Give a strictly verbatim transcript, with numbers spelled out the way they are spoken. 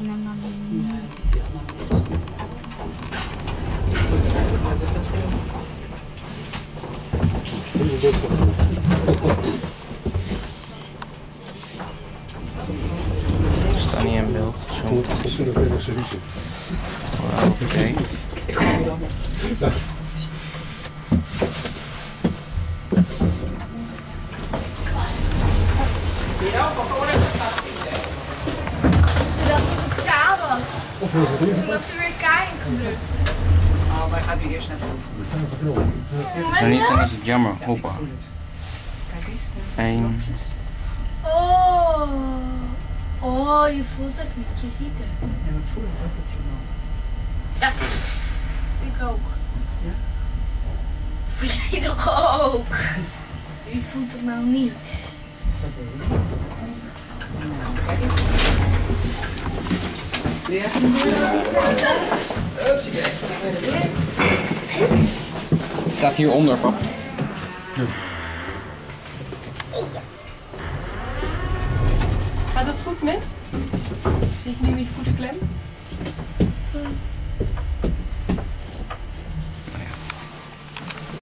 ging hem dan niet. Ik sta niet in beeld. Zo. Wauw, oké. Okay. Zodat ze weer K ingedrukt. Oh, maar gaat u eerst naar boven. Zo niet, dan is het jammer. Hoppa. Kijk eens. Eén. Oh. Oh, je voelt het niet. Je ziet het. Ja, maar ik voel het ook, het signaal. Ja, ik ook. Ja? Dat voel jij toch ook? Je voelt het nou niet. Dat weet ik niet. Nou, kijk eens. Weer. Het staat hieronder, pap. Gaat het goed met? Zit je nu met je voeten klem?